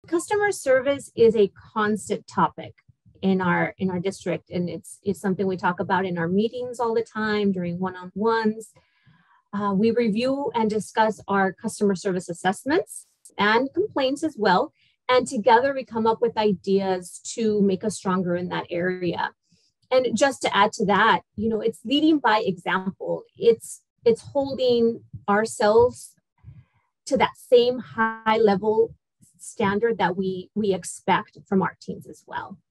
Customer service is a constant topic in our district, and it's something we talk about in our meetings all the time during one-on-ones. We review and discuss our customer service assessments and complaints as well, and together we come up with ideas to make us stronger in that area. And just to add to that, it's leading by example. It's holding ourselves to that same high level standard that we expect from our teams as well.